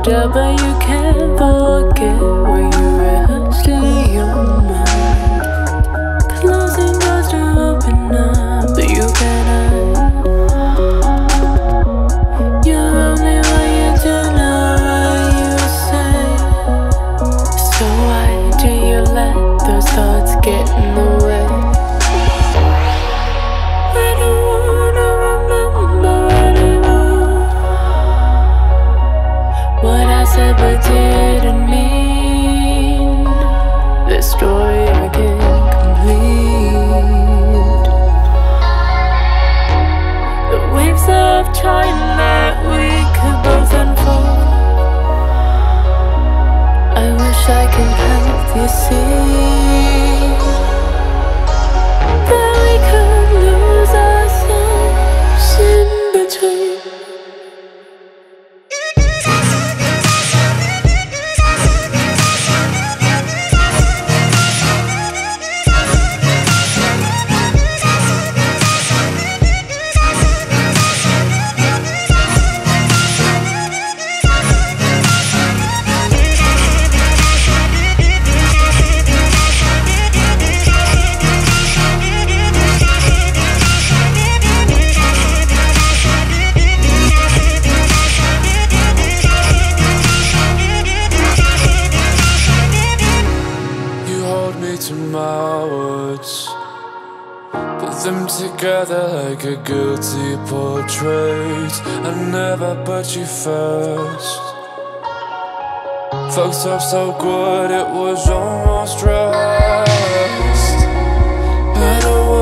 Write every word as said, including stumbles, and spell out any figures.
hold up, but you can't forget where you rehearsed in your mind. Cause nothing goes to open up, but you cannot. You're only what you do, not what you say. So why do you let those thoughts get in the way? I don't wanna remember anymore what I said but didn't mean. The story I can't complete. The waves of time that we could both unfold. I wish I could help you see that we could lose ourselves in between. To my words, put them together like a guilty portrait. I never put you first. Fucked up so good it was almost rust. I don't